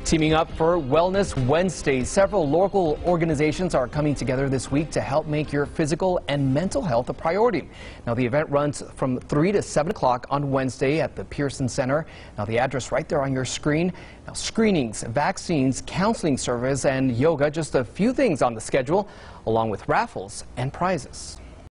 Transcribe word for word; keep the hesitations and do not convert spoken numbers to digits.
Teaming up for Wellness Wednesday, several local organizations are coming together this week to help make your physical and mental health a priority. Now, the event runs from three to seven o'clock on Wednesday at the Pearson Center. Now, the address right there on your screen. Now, screenings, vaccines, counseling service, and yoga, just a few things on the schedule, along with raffles and prizes.